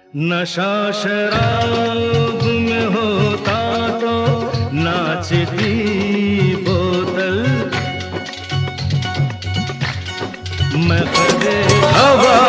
नशा शराब में होता तो नाचती बोतल, मैं कदे हवा